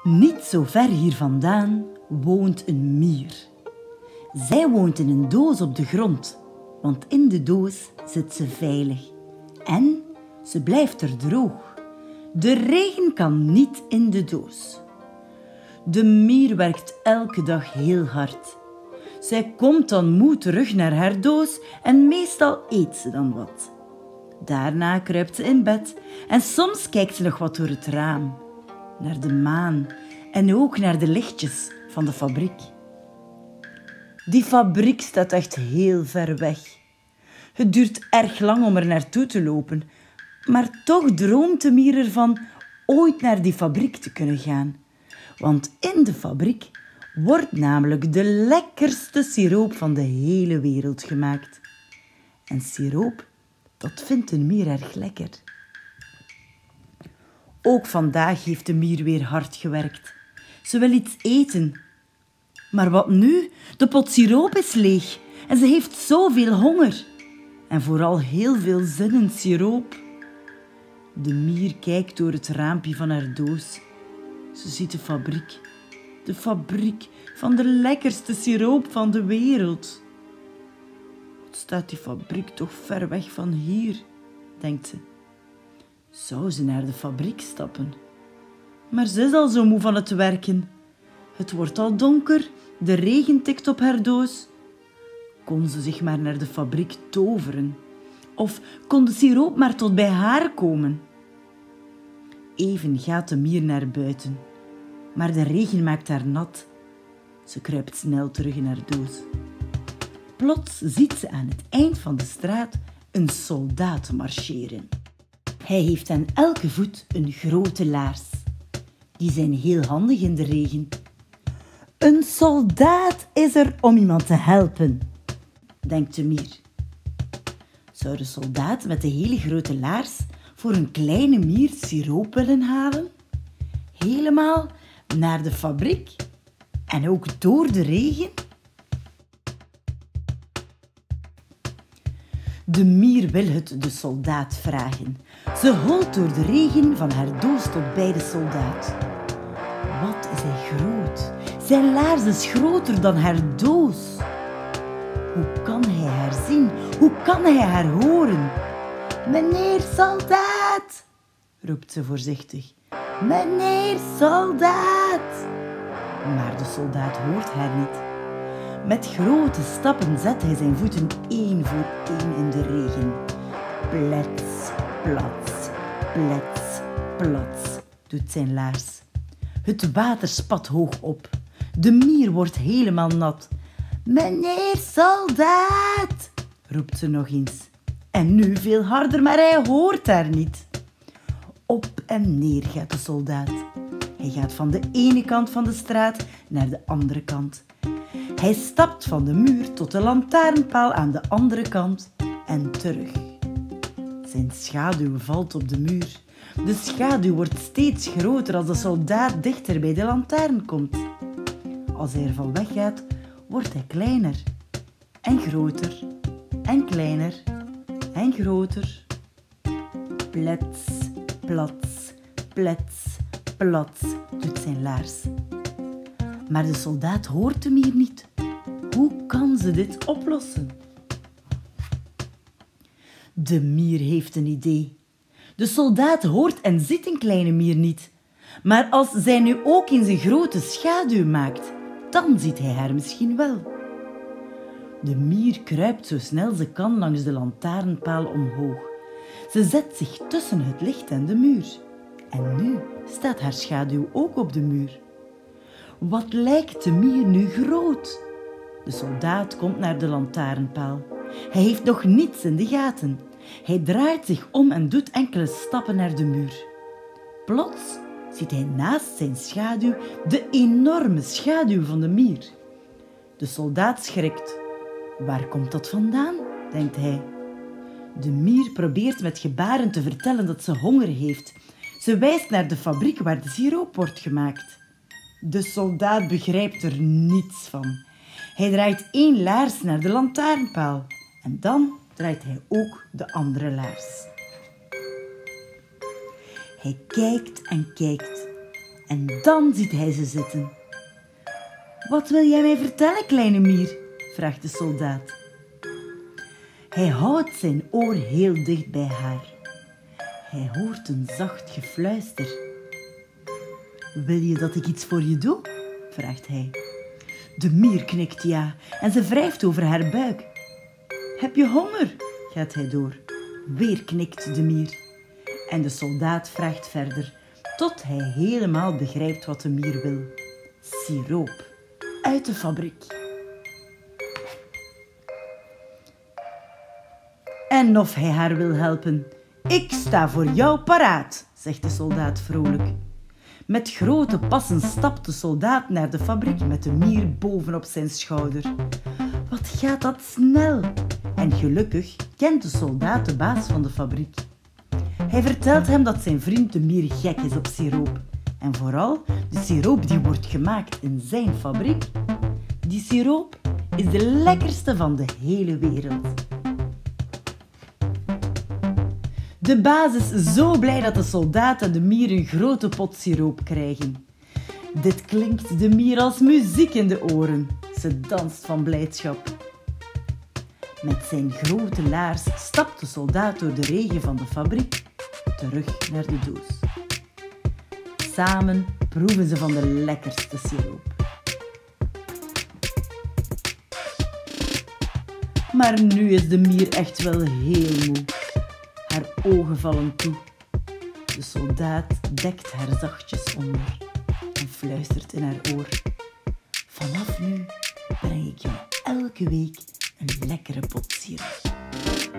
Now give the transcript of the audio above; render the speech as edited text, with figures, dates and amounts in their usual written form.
Niet zo ver hier vandaan woont een mier. Zij woont in een doos op de grond, want in de doos zit ze veilig. En ze blijft er droog. De regen kan niet in de doos. De mier werkt elke dag heel hard. Zij komt dan moe terug naar haar doos en meestal eet ze dan wat. Daarna kruipt ze in bed en soms kijkt ze nog wat door het raam. Naar de maan en ook naar de lichtjes van de fabriek. Die fabriek staat echt heel ver weg. Het duurt erg lang om er naartoe te lopen, maar toch droomt de mier ervan ooit naar die fabriek te kunnen gaan. Want in de fabriek wordt namelijk de lekkerste siroop van de hele wereld gemaakt. En siroop, dat vindt een mier erg lekker. Ook vandaag heeft de mier weer hard gewerkt. Ze wil iets eten. Maar wat nu? De pot siroop is leeg en ze heeft zoveel honger. En vooral heel veel zin in siroop. De mier kijkt door het raampje van haar doos. Ze ziet de fabriek. De fabriek van de lekkerste siroop van de wereld. Wat staat die fabriek toch ver weg van hier, denkt ze. Zou ze naar de fabriek stappen? Maar ze is al zo moe van het werken. Het wordt al donker, de regen tikt op haar doos. Kon ze zich maar naar de fabriek toveren? Of kon de siroop maar tot bij haar komen? Even gaat de mier naar buiten. Maar de regen maakt haar nat. Ze kruipt snel terug in haar doos. Plots ziet ze aan het eind van de straat een soldaat marcheren. Hij heeft aan elke voet een grote laars. Die zijn heel handig in de regen. Een soldaat is er om iemand te helpen, denkt de mier. Zou de soldaat met de hele grote laars voor een kleine mier siroop willen halen? Helemaal naar de fabriek en ook door de regen? De mier wil het de soldaat vragen. Ze holt door de regen van haar doos tot bij de soldaat. Wat is hij groot? Zijn laars is groter dan haar doos. Hoe kan hij haar zien? Hoe kan hij haar horen? Meneer soldaat, roept ze voorzichtig. Meneer soldaat. Maar de soldaat hoort haar niet. Met grote stappen zet hij zijn voeten één voor één in de regen. Plets, plats, plets, plats, doet zijn laars. Het water spat hoog op. De mier wordt helemaal nat. Meneer soldaat, roept ze nog eens. En nu veel harder, maar hij hoort haar niet. Op en neer gaat de soldaat. Hij gaat van de ene kant van de straat naar de andere kant. Hij stapt van de muur tot de lantaarnpaal aan de andere kant en terug. Zijn schaduw valt op de muur. De schaduw wordt steeds groter als de soldaat dichter bij de lantaarn komt. Als hij ervan weggaat, wordt hij kleiner en groter en kleiner en groter. Plets, plats, plets, plats, doet zijn laars. Maar de soldaat hoort de mier niet. Hoe kan ze dit oplossen? De mier heeft een idee. De soldaat hoort en ziet een kleine mier niet. Maar als zij nu ook eens een grote schaduw maakt, dan ziet hij haar misschien wel. De mier kruipt zo snel ze kan langs de lantaarnpaal omhoog. Ze zet zich tussen het licht en de muur. En nu staat haar schaduw ook op de muur. Wat lijkt de mier nu groot? De soldaat komt naar de lantaarnpaal. Hij heeft nog niets in de gaten. Hij draait zich om en doet enkele stappen naar de muur. Plots ziet hij naast zijn schaduw de enorme schaduw van de mier. De soldaat schrikt. Waar komt dat vandaan, denkt hij. De mier probeert met gebaren te vertellen dat ze honger heeft. Ze wijst naar de fabriek waar de siroop wordt gemaakt. De soldaat begrijpt er niets van. Hij draait één laars naar de lantaarnpaal en dan draait hij ook de andere laars. Hij kijkt en kijkt En dan ziet hij ze zitten. Wat wil jij mij vertellen, kleine mier? Vraagt de soldaat. Hij houdt zijn oor heel dicht bij haar. Hij hoort een zacht gefluister. Wil je dat ik iets voor je doe? Vraagt hij. De mier knikt ja en ze wrijft over haar buik. Heb je honger? Gaat hij door. Weer knikt de mier. En de soldaat vraagt verder, tot hij helemaal begrijpt wat de mier wil. Siroop. Uit de fabriek. En of hij haar wil helpen. Ik sta voor jou paraat, zegt de soldaat vrolijk. Met grote passen stapt de soldaat naar de fabriek met de mier bovenop zijn schouder. Wat gaat dat snel? En gelukkig kent de soldaat de baas van de fabriek. Hij vertelt hem dat zijn vriend de mier gek is op siroop. En vooral de siroop die wordt gemaakt in zijn fabriek. Die siroop is de lekkerste van de hele wereld. De baas is zo blij dat de soldaat en de mier een grote pot siroop krijgen. Dit klinkt de mier als muziek in de oren. Ze danst van blijdschap. Met zijn grote laars stapt de soldaat door de regen van de fabriek terug naar de doos. Samen proeven ze van de lekkerste siroop. Maar nu is de mier echt wel heel moe. Haar ogen vallen toe. De soldaat dekt haar zachtjes onder en fluistert in haar oor. Vanaf nu breng ik jou elke week een lekkere pot siroop.